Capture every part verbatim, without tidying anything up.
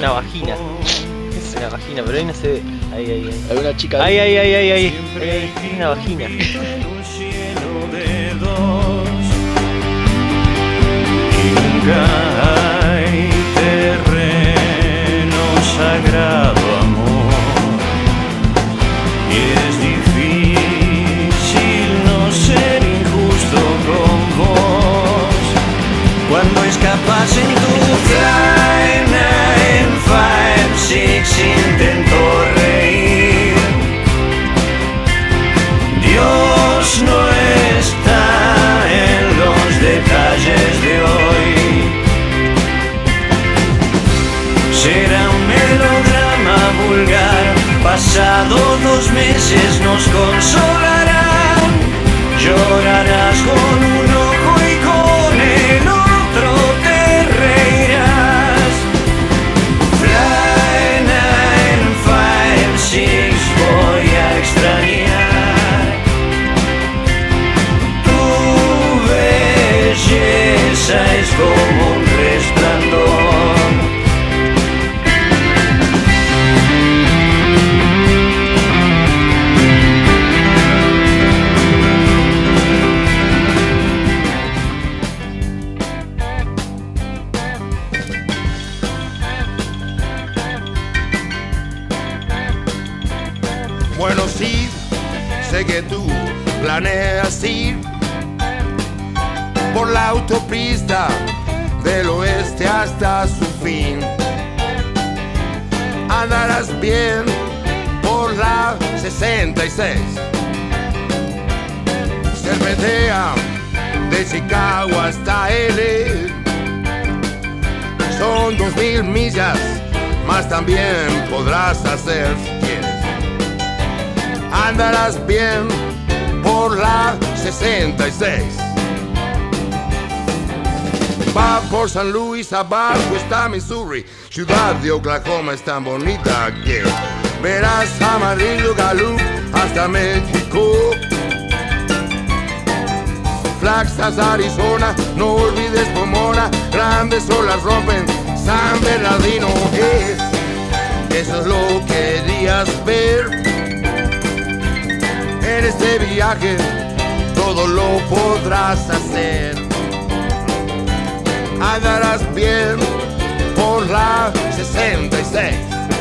una vagina. Es una vagina, pero ahí no se ve. Ahí, ahí, ahí. Hay una chica Ahí, ahí, ahí, ahí, ahí. Ahí, tiene una vagina. Hay terreno sagrado, amor, y es difícil no ser injusto con vos cuando escapas en tu Fly Nine Five Six. Intento reír, Dios no está en los detalles de hoy. Será un melodrama vulgar, pasado dos meses nos consolarán. Llorarás con un ojo y con el otro te reirás. Fly Nine Five Six, voy a extrañar tu belleza, es como un resplandor. Bueno, sí, sé que tú planeas ir por la autopista del oeste hasta su fin. Andarás bien por la sesenta y seis. Serpentea de Chicago hasta L A. Son dos mil millas, más también podrás hacer si quieres. Andarás bien por la sesenta y seis. Va por San Luis, abajo está Missouri. Ciudad de Oklahoma es tan bonita que verás Amarillo, Gallup hasta México. Flagstaff, Arizona, no olvides Pomona. Grandes olas rompen San Bernardino. Eh, eso es lo que querías ver. En este viaje todo lo podrás hacer. Andarás bien por la sesenta y seis.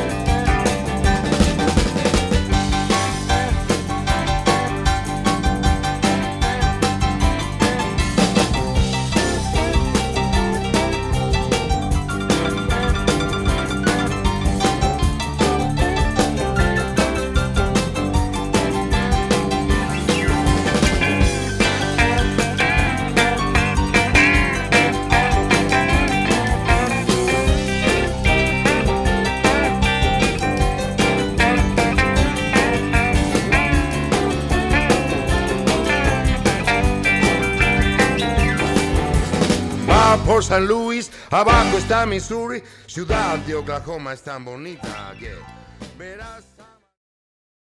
Por San Luis, abajo está Missouri. Ciudad de Oklahoma es tan bonita que verás.